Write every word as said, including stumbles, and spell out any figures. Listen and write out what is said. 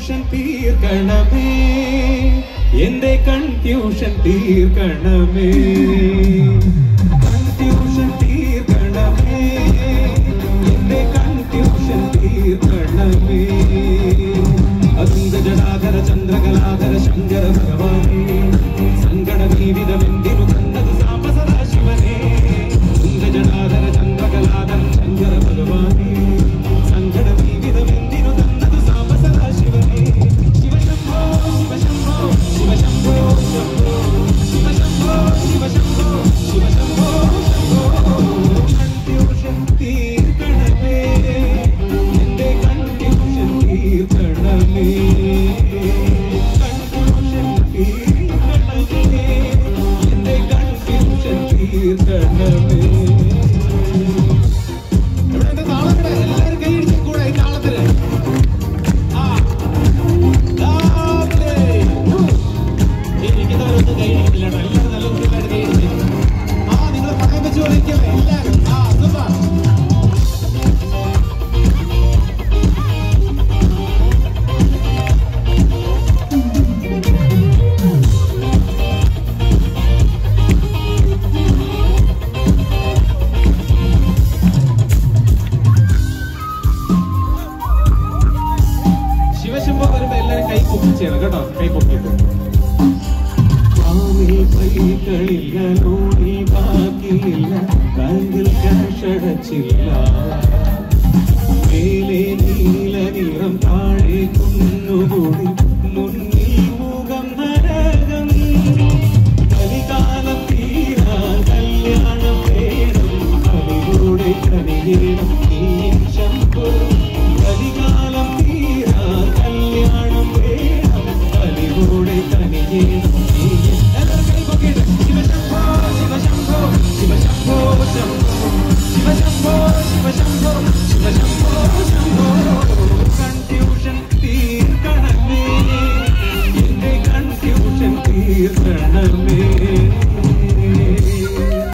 confusion തീർക്കണമേ എന്റെ confusion തീർക്കണമേ കൺഫ്യൂഷൻ തീർക്കണമേ എന്റെ കൺഫ്യൂഷൻ തീർക്കണമേ അതുങ്ക ജടാധര ചന്ദ്രകലാധര ശങ്കര ഭഗവാനേ സങ്കട ജീവിതമെന്തിനു തന്നത് സാമ സദാശിവനേ അതുങ്ക ജടാധര ചന്ദ്രകലാധര ശങ്കര ഭഗവാനേ സങ്കട ജീവിതമെന്തിനു തന്നത് സാമ സദാശിവനേ ശിവശംഭോ ശിവശംഭോ ശിവശംഭോ ശംഭോ ശിവശംഭോ ശിവശംഭോ ശിവശംഭോ ശംഭോ കൺഫ്യൂഷൻ തീർക്കണമേ എന്റെ കൺഫ്യൂഷൻ തീർക്കണമേ കൺഫ്യൂഷൻ തീർക്കണമേ എന്റെ കൺഫ്യൂഷൻ തീർക്കണമേ ഇവിടെ താളത്തില് എല്ലാവരും കൈയടിച്ച് കൂടെ ഈ താളത്തില് ആ ഇരിക്കുന്നവരൊന്നും കൈയടിക്കില്ല കേട്ടോ എല്ലാവരും നല്ല കുട്ടികളായിട്ട് കൈയടിച്ച് ആ നിങ്ങൾ പണം വെച്ച് കളിക്കല്ലേ എല്ലാവരും ആ സൂപ്പർ ശിവശംഭോ വരുമ്പോ എല്ലാരും കൈ പൊക്കിച്ചേണം കേട്ടോ കൈ പൊക്കിയിട്ട് കൈകളില്ല ലോണി ബാക്കിയില്ല ബാങ്കിൽ ക്യാഷ് അടച്ചില്ല മേലെ നീല നിറം താഴെ കുന്നുകൂടി മുന്നിൽ മുഖം നരകം കലികാലം തീരാ കല്യാണം വേണം അതിലൂടെ കനിയേണം നീ ശംഭോ കലികാലം തീരാ കല്യാണം വേണം അതിലൂടെ കനിയേണം നീ ശിവശംഭോ ശിവശംഭോ ശിവശംഭോ ശംഭോ ശിവശംഭോ ശിവശംഭോ ശിവശംഭോ ശംഭോ കൺഫ്യൂഷൻ തീർക്കണമേ എന്റെ കൺഫ്യൂഷൻ തീർക്കണമേ